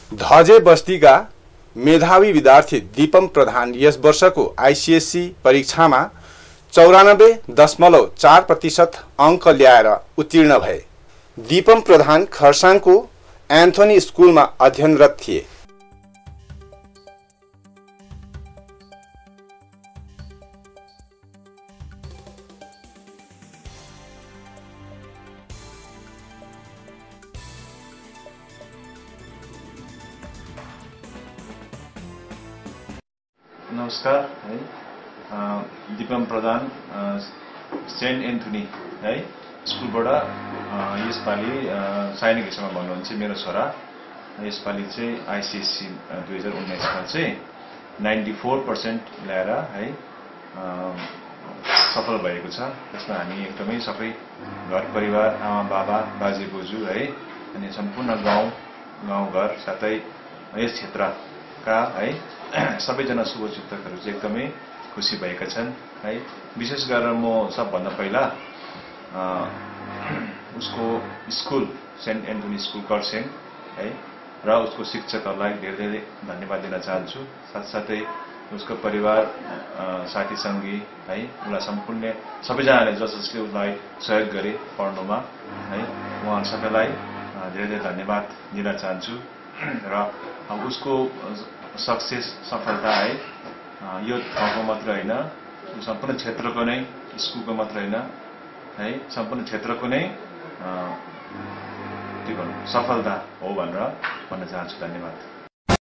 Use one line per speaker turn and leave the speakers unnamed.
धजे बस्तीका मेधावी विद्यार्थी दीपम प्रधान यस वर्षको आईसीएसई परीक्षामा 94.4% अङ्क ल्याएर उत्तीर्ण भए। दीपम प्रधान खरसाङको एन्थोनी स्कुलमा अध्ययनरत थिए।
नमस्कार है, दीपम प्रधान सेन्ट एन्थोनी है स्कुलबाट यसपालि सैनिक हिसाबमा भन्नुहुन्छ मेरो छोरा। यसपालि चाहिँ आईसीएसई 2019 मा चाहिँ 94% ल्याएर है सफल भएको छ। त्यसमा हामी एकदमै सबै घर परिवार, आमा बाबा, बाजे बोजू है अनि सम्पूर्ण गाउँघर साथै यस क्षेत्रका है सबैजना शुभचिन्तकहरू चाहिँ एकदमै खुसी भएका छन् है। विशेष गरेर म सबभन्दा पहिला उसको school saint Anthony school Kurseong है र उसको शिक्षकहरूलाई धेरै धन्यवाद दिन चाहन्छु। साथसाथै उसको परिवार, साथी सङ्गी है उनलाई सम्पूर्ण सबैजनाले जसले उसलाई सहयोग गरे पढ्नुमा है उहाँहरू सबैलाई धेरै धन्यवाद दिन चाहन्छु। र उसको सक्सेस, सफलता है यो ठाउँको मात्र होइन, सम्पूर्ण क्षेत्रको नै, स्कुलको मात्र होइन है सम्पूर्ण क्षेत्रको नै सफलता हो भनेर भन्न चाहन्छु। धन्यवाद।